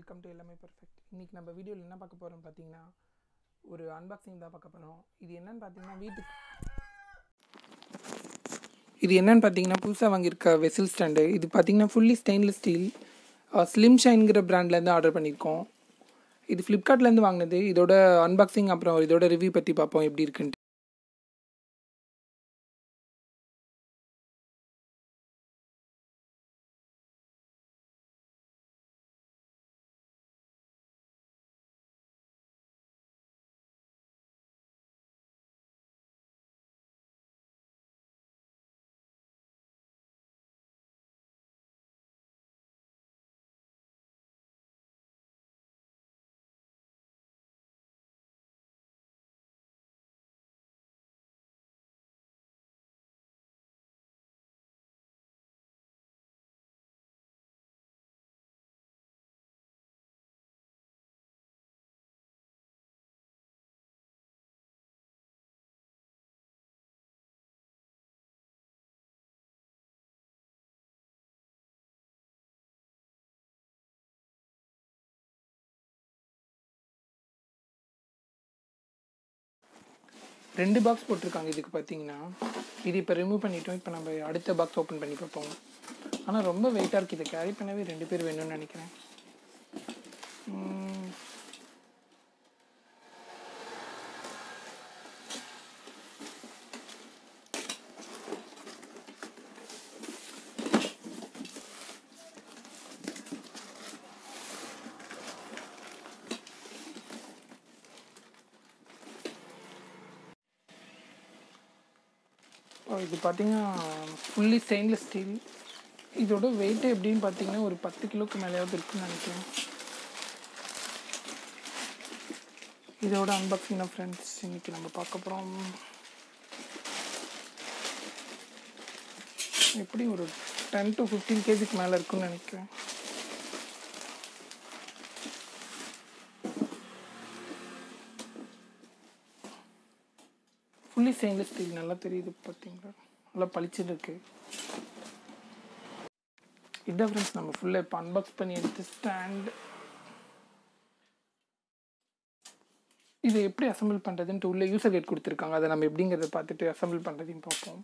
Welcome to எல்லாமே perfect. இன்றைக்கி நம்ம வீடியோவில் என்ன பார்க்க போகிறோம்னு பார்த்தீங்கன்னா ஒரு அன்பாக்சிங் தான் பார்க்க போகிறோம். இது என்னென்னு பார்த்தீங்கன்னா புதுசாக வாங்கியிருக்க வெசில் ஸ்டாண்டு. இது பார்த்தீங்கன்னா ஃபுல்லி ஸ்டெயின்லெஸ் ஸ்டீல் ஸ்லிம் ஷைன்கிற பிராண்ட்லேருந்து ஆர்டர் பண்ணியிருக்கோம். இது ஃப்ளிப்கார்ட்லேருந்து வாங்கினது. இதோட அன்பாக்சிங் அப்புறம் இதோட ரிவ்யூ பற்றி பார்ப்போம் எப்படி இருக்குன்ட்டு. ரெண்டு பாக்ஸ் போட்டிருக்காங்க. இதுக்கு பார்த்தீங்கன்னா இது இப்போ ரிமூவ் பண்ணிட்டோம். இப்போ நம்ம அடுத்த பாக்ஸ் ஓப்பன் பண்ணி பார்ப்போம். ஆனால் ரொம்ப வெயிட்டாக இருக்குது. இதை கேரி பண்ணவே 2 பேர் வேணும்னு நினைக்கிறேன். இது பார்த்தீங்கன்னா ஃபுல்லி ஸ்டெயின்லெஸ் ஸ்டீல். இதோட வெயிட்டு எப்படின்னு பார்த்தீங்கன்னா ஒரு 10 கிலோக்கு மேலேயாவது இருக்குன்னு நினைக்கிறேன். இதோட அன்பாக்சிங் தான் ஃப்ரெண்ட்ஸ் இன்றைக்கி நம்ம பார்க்க போகிறோம். எப்படி ஒரு 10 to 15 kgக்கு மேலே இருக்குன்னு நினைக்கிறேன். ஃபுல்லி ஸ்டெயின்லெஸ் ஸ்டீல் நல்லா தெரியுது பார்த்தீங்களா, நல்லா பளிச்சுட்டு இருக்கு. இதான் ஃப்ரெண்ட்ஸ் நம்ம ஃபுல்லாக இப்போ அன்பாக்ஸ் பண்ணி எடுத்து ஸ்டாண்ட். இதை எப்படி அசம்பிள் பண்ணுறதுன்ட்டு உள்ள யூசர் கைட் கொடுத்துருக்காங்க. அதை நம்ம எப்படிங்கிறத பார்த்துட்டு அசம்பிள் பண்ணுறதையும் பார்ப்போம்.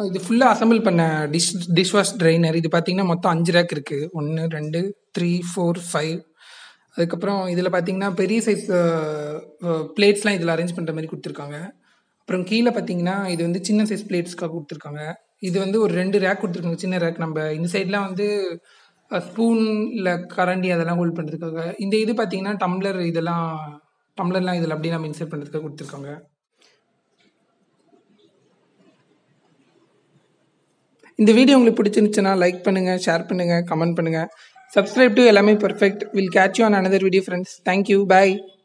இது ஃபுல்லாக அசம்பிள் பண்ண டிஷ் வாஷ் ட்ரைனர். இது பார்த்தீங்கன்னா மொத்தம் 5 ரேக் இருக்குது. 1 2 3 4 5. அதுக்கப்புறம் இதில் பார்த்தீங்கன்னா பெரிய சைஸ் பிளேட்ஸ்லாம் இதில் அரேஞ்ச் பண்ணுற மாதிரி கொடுத்துருக்காங்க. அப்புறம் கீழே பார்த்தீங்கன்னா இது வந்து சின்ன சைஸ் பிளேட்ஸ்க்காக கொடுத்துருக்காங்க. இது வந்து ஒரு 2 ரேக் கொடுத்துருக்காங்க, சின்ன ரேக். நம்ம இந்த சைட்லாம் வந்து ஸ்பூன் இல்லை கரண்டி அதெல்லாம் ஹோல்ட் பண்ணுறதுக்காக. இந்த இது பார்த்தீங்கன்னா டம்ளர்லாம் இதில் அப்படியே நம்ம இன்சர்ட் பண்ணுறதுக்காக கொடுத்துருக்காங்க. இந்த வீடியோ உங்களுக்கு பிடிச்சிருந்துச்சுன்னா லைக் பண்ணுங்கள், ஷேர் பண்ணுங்கள், கமெண்ட் பண்ணுங்கள். Subscribe to Ellame Perfect. We'll catch you on another video, friends. Thank you. Bye.